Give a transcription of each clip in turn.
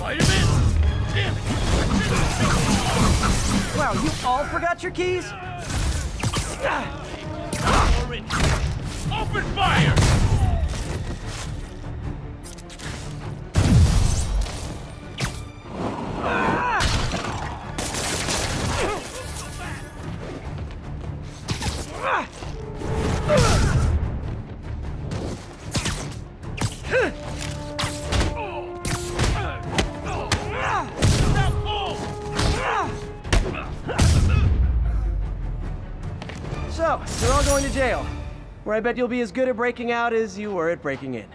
Vitamins! Damn it! Wow, you all forgot your keys? Open fire! So, you're all going to jail, where I bet you'll be as good at breaking out as you were at breaking in.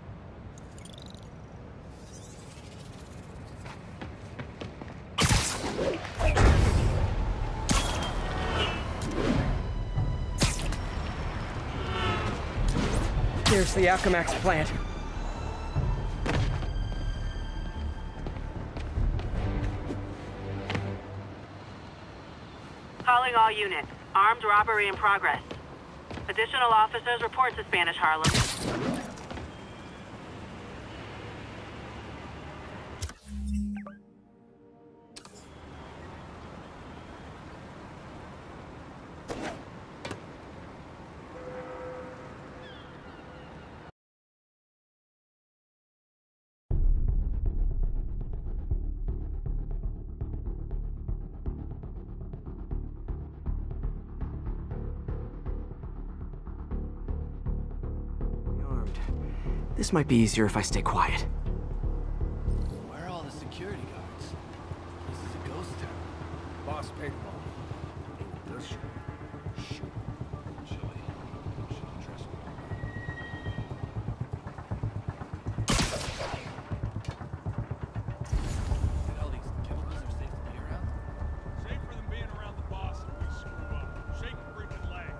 There's the Alchemax plant. Calling all units. Armed robbery in progress. Additional officers report to Spanish Harlem. This might be easier if I stay quiet. Where are all the security guards? This is a ghost town. Boss paid them all. Ain't this shit? Shoot. Chili. Shouldn't trust me. And all these chemicals are safe to be around? Safer than being around the boss if we screw up. Shake a freaking leg.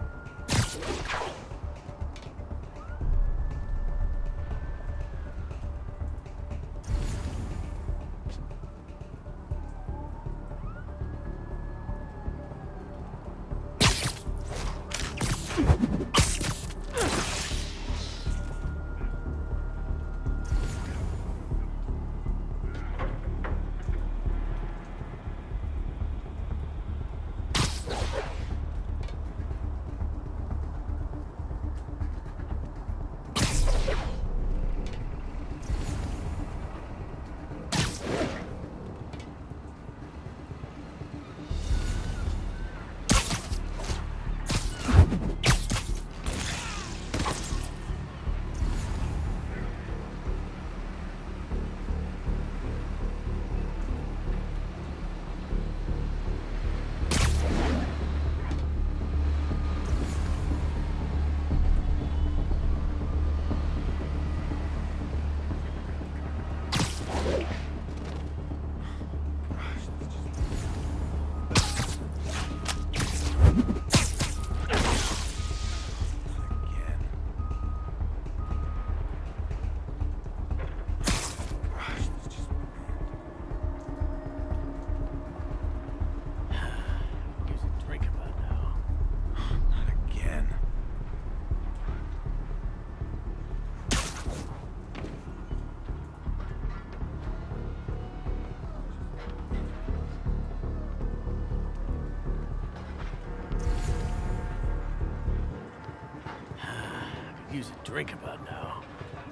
Use a drink about now.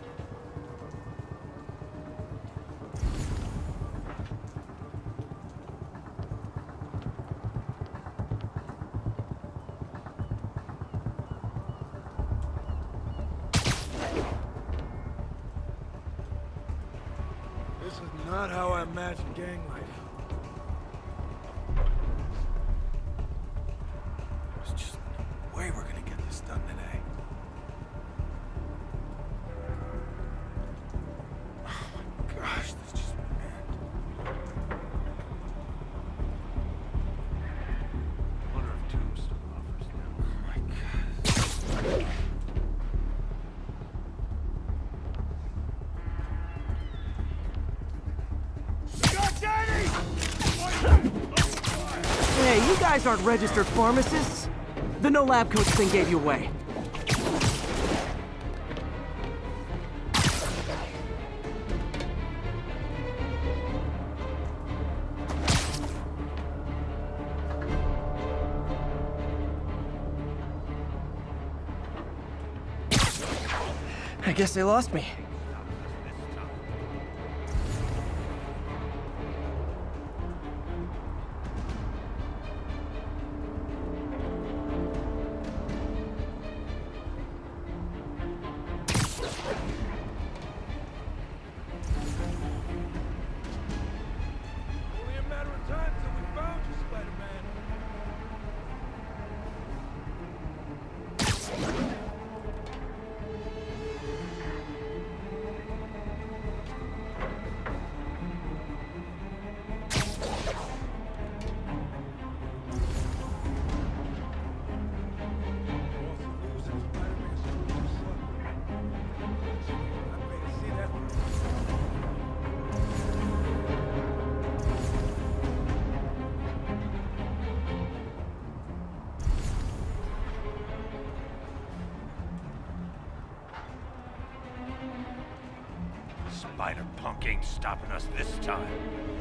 This is not how I imagined gang life. There's just no way we're gonna get this done today. Oh my gosh, this just I wonder if Tombstone offers now. Oh my god. Hey, you guys aren't registered pharmacists. The no lab coats thing gave you away. guess they lost me. Only a matter of time till we found you, Spider-Man. Spider-Punk ain't stopping us this time.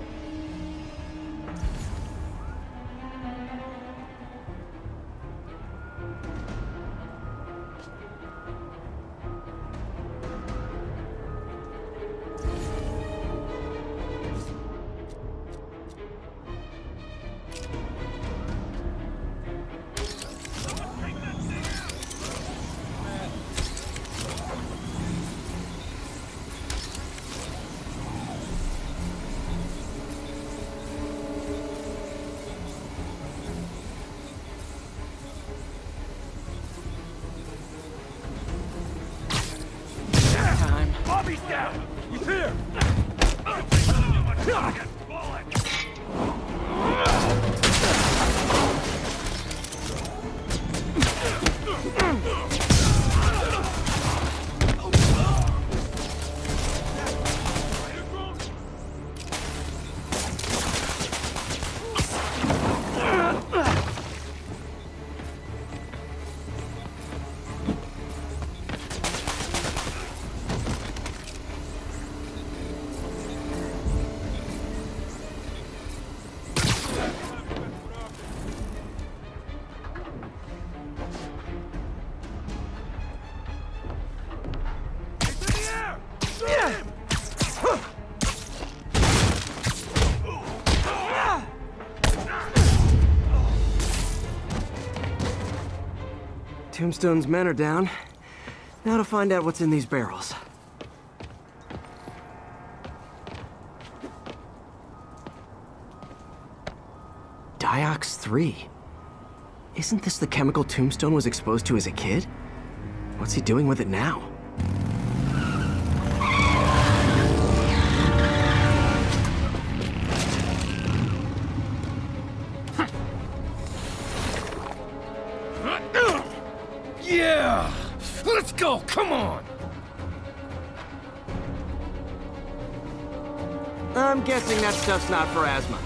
Bobby's down! He's here! Tombstone's men are down. Now to find out what's in these barrels. Diox 3. Isn't this the chemical Tombstone was exposed to as a kid? What's he doing with it now? Yeah! Let's go, come on! I'm guessing that stuff's not for asthma.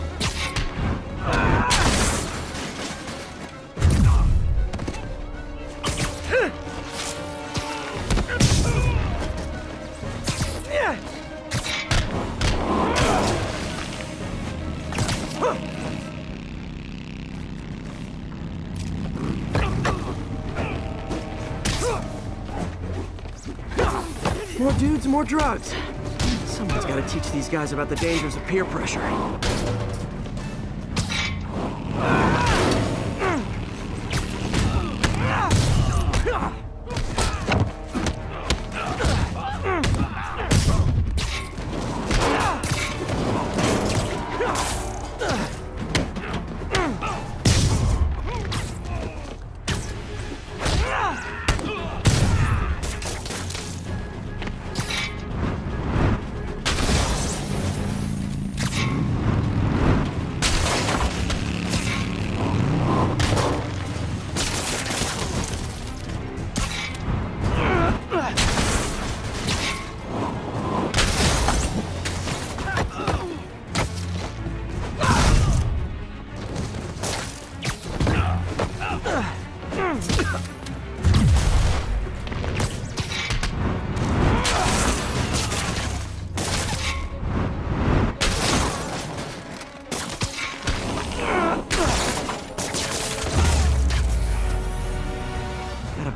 More dudes, more drugs. Someone's got to teach these guys about the dangers of peer pressure.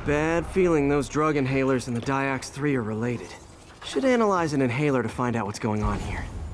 Bad feeling those drug inhalers and the Diox 3 are related. Should analyze an inhaler to find out what's going on here.